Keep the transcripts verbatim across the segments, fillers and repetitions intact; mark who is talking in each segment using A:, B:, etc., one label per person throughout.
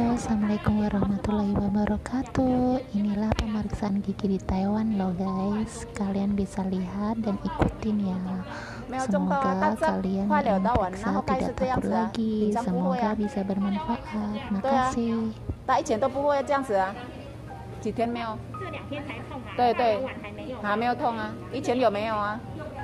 A: Halo, assalamualaikum warahmatullahi wabarakatuh. Inilah pemeriksaan gigi di Taiwan loh guys. Kalian bisa lihat dan ikutin ya. Semoga kalian yang periksa tidak takut lagi. Semoga bisa bermanfaat. Makasih.
B: 他以前都不会这样子啊，几天没有？
C: 这两天才痛啊，
B: 对对，
C: 还没有，
B: 还没有痛啊，以前有没有啊？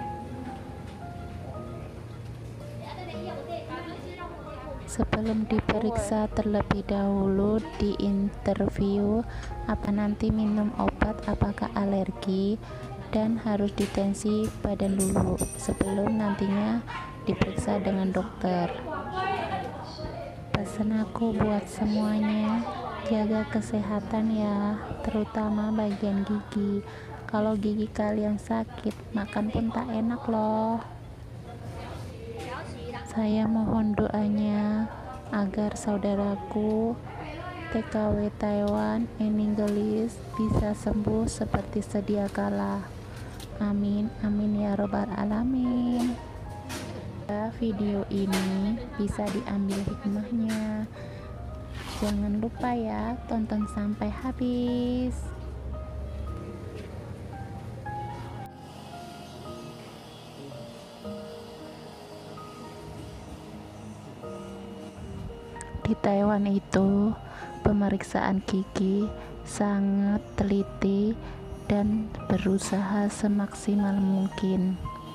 A: Sebelum diperiksa terlebih dahulu di interview apa nanti minum obat, apakah alergi, dan harus ditensi badan dulu sebelum nantinya diperiksa dengan dokter. Pesan aku buat semuanya, jaga kesehatan ya, terutama bagian gigi. Kalau gigi kalian sakit, makan pun tak enak loh. Saya mohon doanya agar saudaraku T K W Taiwan in English bisa sembuh seperti sedia kala. Amin, amin ya robbal alamin. Video ini bisa diambil hikmahnya. Jangan lupa ya, tonton sampai habis. Di Taiwan itu pemeriksaan gigi sangat teliti dan berusaha semaksimal mungkin,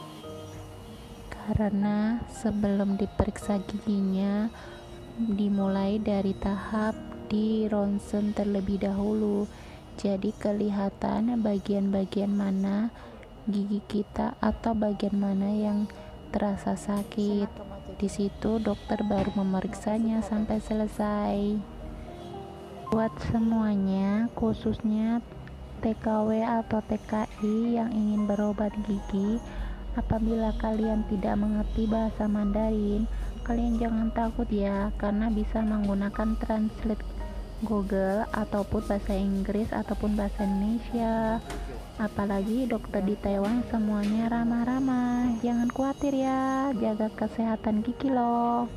A: karena sebelum diperiksa giginya dimulai dari tahap di ronsen terlebih dahulu, jadi kelihatan bagian-bagian mana gigi kita atau bagian mana yang terasa sakit. Di situ dokter baru memeriksanya sampai selesai. Buat semuanya, khususnya T K W atau T K I yang ingin berobat gigi, apabila kalian tidak mengerti bahasa Mandarin, kalian jangan takut ya, karena bisa menggunakan translate Google ataupun bahasa Inggris ataupun bahasa Indonesia. Apalagi dokter di Taiwan semuanya ramah-ramah. Jangan khawatir ya, jaga kesehatan gigi loh.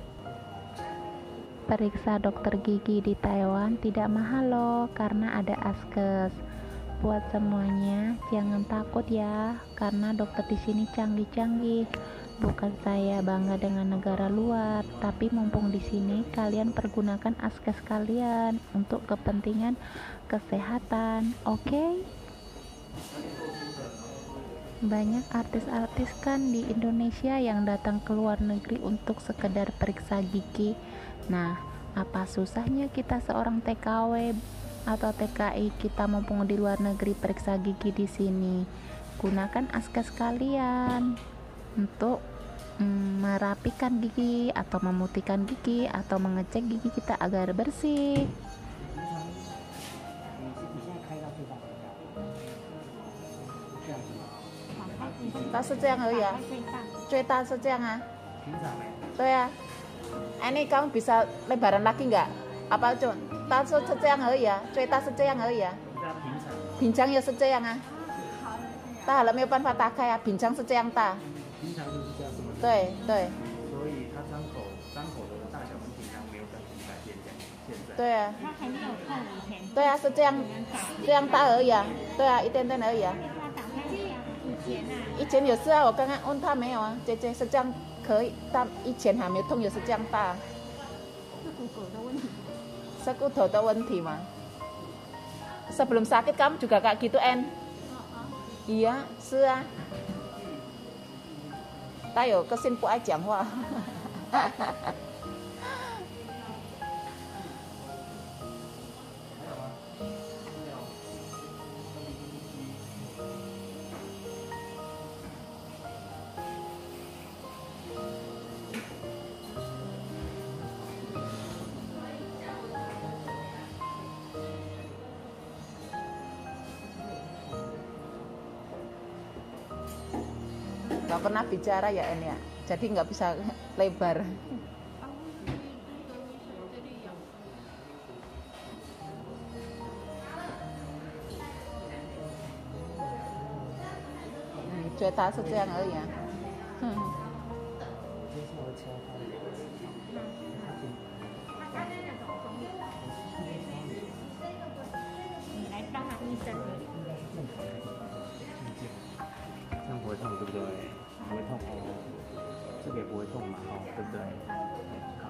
A: Periksa dokter gigi di Taiwan tidak mahal loh, karena ada askes. Buat semuanya jangan takut ya, karena dokter di sini canggih-canggih. Bukan saya bangga dengan negara luar, tapi mumpung di sini kalian pergunakan askes kalian untuk kepentingan kesehatan, oke? Okay? Banyak artis-artis kan di Indonesia yang datang ke luar negeri untuk sekedar periksa gigi. Nah, apa susahnya kita seorang T K W atau T K I kita mumpung di luar negeri periksa gigi di sini? Gunakan askes kalian untuk mm, merapikan gigi atau memutihkan gigi atau mengecek gigi kita agar bersih.
B: 它是这样而已啊，最大是这样啊。对啊，哎，你kamu bisa lebaran lagi nggak? Apa cuma? 它是是这样而已啊，最大是这样而已啊。平常也是这样啊。大好了没有办法打开啊，平常是这样大。
D: 平常就是这样子吗？
B: 对对。
D: 所以它张口张口的大小跟平常没有改改变这样。现在。
B: 对啊。
C: 它还没有痛以前。
B: 对啊，是这样这样大而已啊。对啊，一点点而已啊。 以前有事啊，我刚刚问他没有啊，姐姐是这样可以，但以前还没痛也是这样大。
C: 是骨骼的问题。
B: 是骨头的问题吗 ？Sebelum sakit kamu juga kayak gitu En? Iya, 是啊。他有个性不爱讲话。Nggak pernah bicara ya En ya, jadi nggak bisa lebar. Hmm, 觉得他是这样而已啊。嗯。
D: 接下来敲它。
C: 他刚刚那种中
D: 不会痛嘛，哦，对不对？好，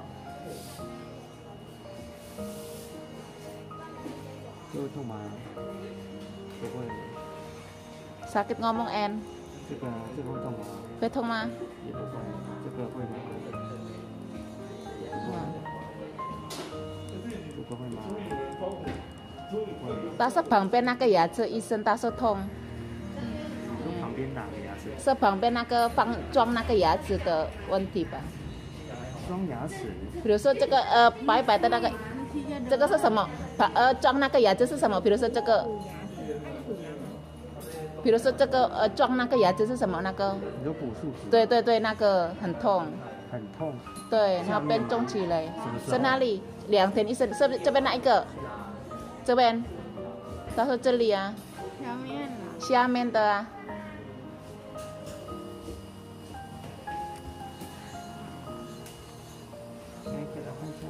D: 这会痛吗？不会。
B: Sakit ngomong En.
D: 这个这个会痛吗？
B: 会痛吗？
D: 也不会。这个会吗？这个会吗？
B: 他说旁边那个牙齿医生他说痛，
D: 你说旁边哪个牙齿？
B: 是旁边那个放装那个牙齿的问题吧？
D: 装牙齿？
B: 比如说这个呃白白的那个，这个是什么？把呃装那个牙齿是什么？比如说这个，比如说这个呃装那个牙齿是什么？那个？
D: 你说补树脂？
B: 对对对，那个很痛。
D: 很痛。
B: 对，然后变肿起来。
D: 什么时候？
B: 是哪里？两天医生是不是这边哪一个？这边？他说这里啊。
C: 下面啊。
B: 下面的啊。
D: 来给他看一下。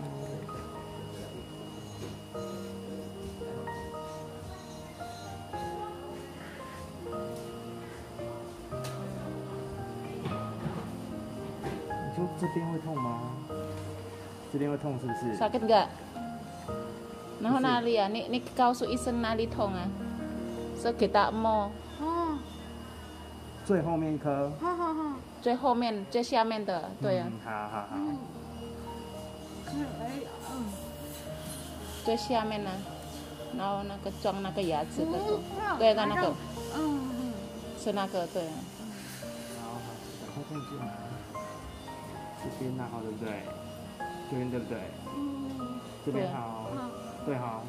D: 你说这边会痛吗？这边会痛是不是？
B: Sakit nggak? Nah, nali ya, nih nih kau su isen nali tong ah. So kita mau
C: 哦，
D: 最后面一颗。
C: 好好好。
B: 最后面最下面的，对啊，
D: 嗯，好好好。
C: 嗯，哎，嗯。
B: 最下面呢，然后那个装那个牙齿的，
C: 哦
B: 对的那个，
C: 嗯嗯。
B: 是那个对啊。
D: 好好，赶快看一下。这边那好对不对？这边对不对？
C: 嗯。
D: 这边好。
C: 好。
D: 对好。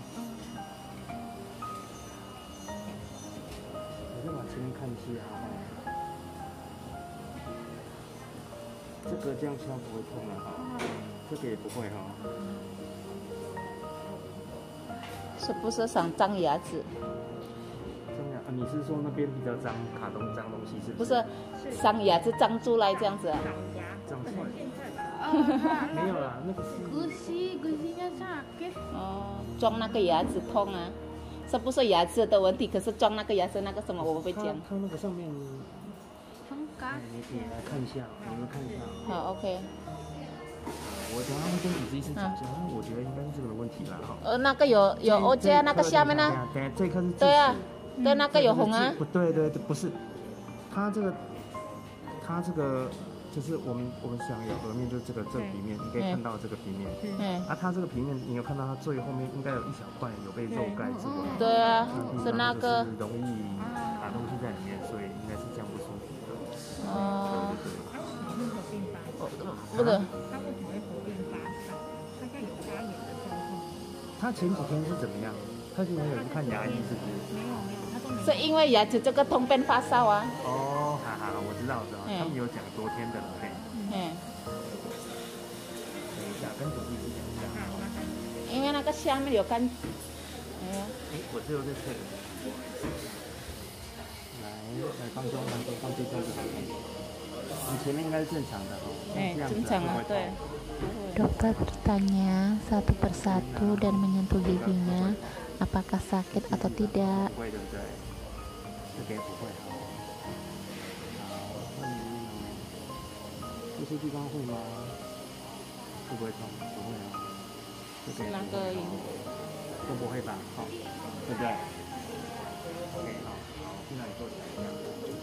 D: 我再往前面看一下啊。这个这样敲不会痛了哈，这个也不会哈。
B: 是不是想张牙齿？
D: 张牙，啊，你是说那边比较脏，卡通脏东西是不
B: 不
D: 是？
B: 是，张牙齿张出来这样子啊？
D: 脏出来。
C: 哦，
D: 没有啦，那个是。
C: gusi gusinya sakit。
B: 哦，装那个牙齿痛啊？是不是牙齿的问题？可是装那个牙齿那个什么我不会讲。
D: 它那个上面。
C: Bengkak。
D: 你你来看一下，你们看一下。
B: 好 ，OK。
D: 我等下会跟主治医生讲一下，但我觉得应该是这个的问题啦，哈。
B: 呃，那个有有 O J 那个下面呢？
D: 对，这颗是。
B: 对啊，对那个有红啊。
D: 不对对对，不是，它这个，它这个就是我们我们想有额面就是这个这个平面，你可以看到这个平面。
B: 嗯。
D: 啊，它这个平面你有看到它最后面应该有一小块有被肉盖住了。
B: 对啊，是那个。
D: 容易打东西在里面，所以应该是这样不舒服的。
B: 哦。
C: 不
B: 是。
C: 他为什么会合并发烧？大概有发炎的状况。
D: 他前几天是怎么样？他今天有去看牙医是不是？
C: 没有没有，他都没有。
B: 是因为牙齿这个痛变发烧啊。
D: 哦，哈哈，我知道我知道，他们有讲昨天的了，嘿。
B: 嗯。
D: 等一下，跟主治医师讲一下。
B: 因为那个下面有干。哎呀。
D: 哎，我只有在这里。来，来放松放松放轻松就好了。你前面应该是正常的哦。
B: 哎，正常啊，对。
A: Dokter bertanya satu persatu dan menyentuh giginya, apakah sakit atau tidak.
D: 不会对不对？这个也不会哈。好，那你这些地方会吗？会不会痛？不会啊。这个也不会都不会吧？好，对不对 ？OK， 好，好，现在你坐起来这样。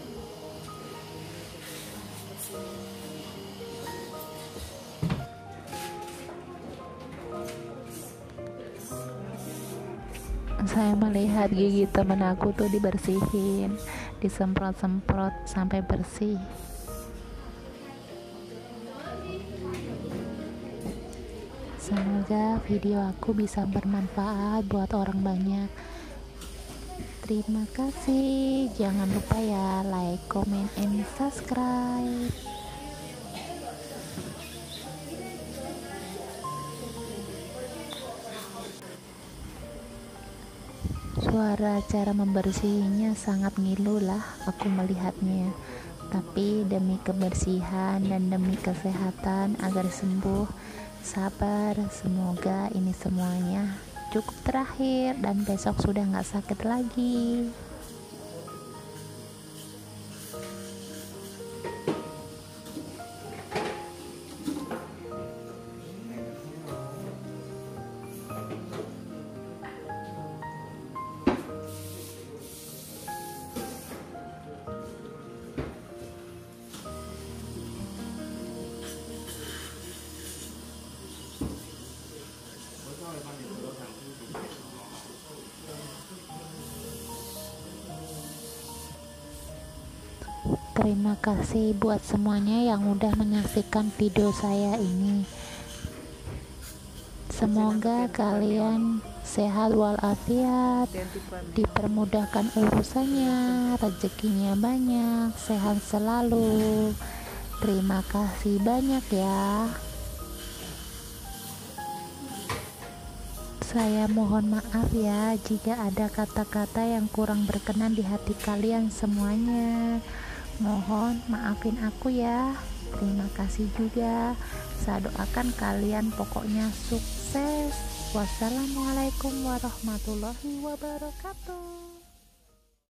A: Saya melihat gigi temen aku tuh dibersihin, disemprot-semprot sampai bersih. Semoga video aku bisa bermanfaat buat orang banyak. Terima kasih, jangan lupa ya like, comment, and subscribe. Suara cara membersihinya sangat ngilu lah aku melihatnya, tapi demi kebersihan dan demi kesehatan agar sembuh, sabar, semoga ini semuanya cukup terakhir dan besok sudah nggak sakit lagi. Terima kasih buat semuanya yang udah menyaksikan video saya ini. Semoga kalian sehat walafiat, dipermudahkan urusannya, rezekinya banyak, sehat selalu. Terima kasih banyak ya. Saya mohon maaf ya jika ada kata-kata yang kurang berkenan di hati kalian semuanya. Mohon maafin aku ya. Terima kasih juga. Saya doakan kalian pokoknya sukses. Wassalamualaikum warahmatullahi wabarakatuh.